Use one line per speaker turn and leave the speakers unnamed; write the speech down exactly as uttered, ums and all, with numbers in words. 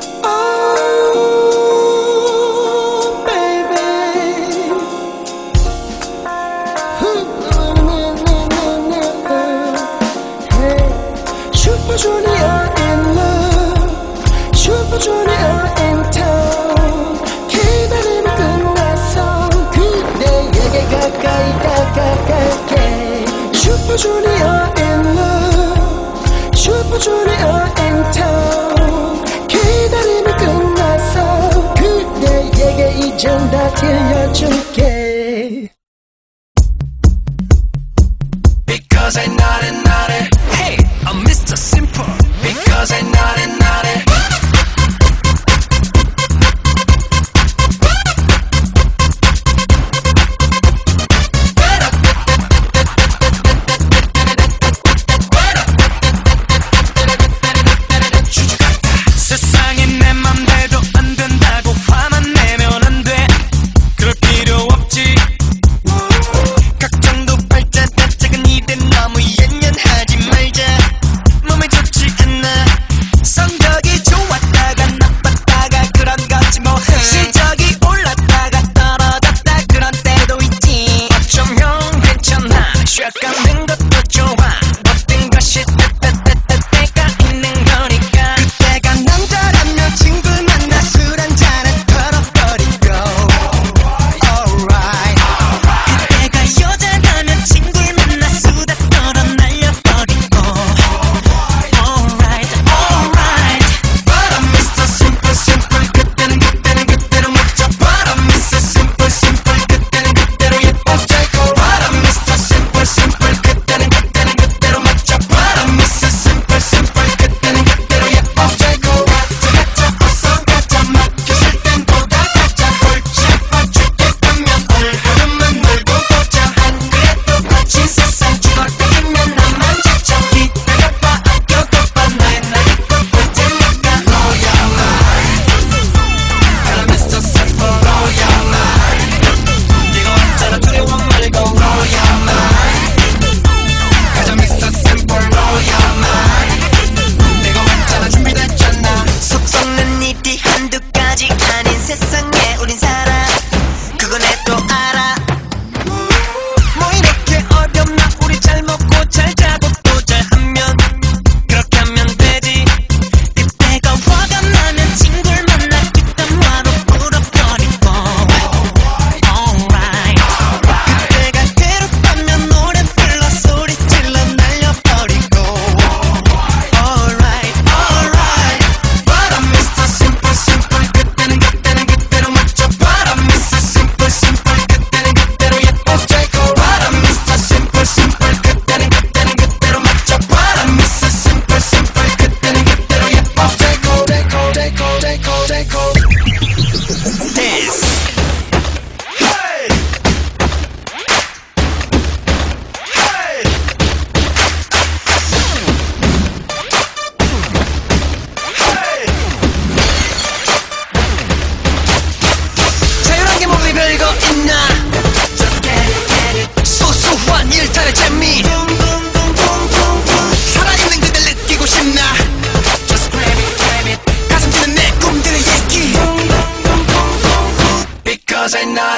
Oh, baby. Hey, Super Junior in love, Super Junior in town. 기다림이 끝났어. 그대에게 가까이 다가갈게. Super Junior in love, Super Junior in town. 기다림이 끝났어. 그대에게 이젠 다 들려줄게.
Because I naughty naughty. Hey, I'm Mister Simple. Because I naughty naughty. 세상에 내 맘대로 안 된다고 화만 내면 안 돼. 그럴 필요 없지. 걱정도 팔자 작은 일에 너무 연연하지 말자. 몸에 좋지 않아. 성적이 좋았다가 나빴다가 그런 거지 뭐. 실적이 올랐다가 떨어졌다 그런 때도 있지. 어쩌면 괜찮아. 쉬어가는 것도 좋아. 모든 것이 때때때때때가 있는 거니까. 그때가 남자라면 친구 만나 술 한잔은 털어버리고. Alright. 그때가 여자라면 친구를 만나 수다 떨어 날려버리고. Alright, alright. But I'm Mister Simple, simple. 그때는 그때는 그때로 멋져. But I'm Mister Simple, simple. 그때는 그때로 예뻐. But I'm Mister Simple, simple. 그때는 그때는 그때로 멋져. But I'm Mister Simple, simple. 그때는 그때로 예뻐. 가자 어서 가자. 막혔을 땐 보다 가자. 골치 아파 죽겠다면 얼굴만 놀고 보자. 안 그래도 거친 세상 죽을 때면 나만 지쳐. 기다려봐 아껴도 봐. 나의 날 잊고 볼 테니까. Blow your mind. I'm Mister Simple. Blow your mind. 네가 왔잖아 두려워 말고. Blow your mind. 가자 Mister Simple. Blow your mind. 내가 왔잖아 준비됐잖아. 속 썩는 일이 한두 가지 아닌 세상에 우린 살아. 그건 애도 알아. 뭐 이렇게 어렵나. 우리 잘 먹고 잘 자고 또 잘하면 그렇게 하면 되지. 그때가 화가 나면 친구를 만나 뒷담 화로 풀어버리고. Alright. 그때가 괴롭다면 노래 불러 소리 질러 날려버리고. Alright, alright. But I'm Mister Simple, simple. 그때는 그때는 그때로 멋져. But I'm Mister Simple, simple. 그때는 그때로 예뻐. But I'm Mister Simple, simple. 그때는 그때는 그때로 멋져. But I'm Mister Simple, simple. 그때는 그때로 예뻐. Dance. Hey. Hey. Hey. 자유란 게 몸이 별거 있나. Just get it, get it. 소소한 일탈의 재미. 살아있는 그댈 느끼고 싶나. Just grab it, grab it. 가슴 뛰는 내 꿈들의 얘기. Because I know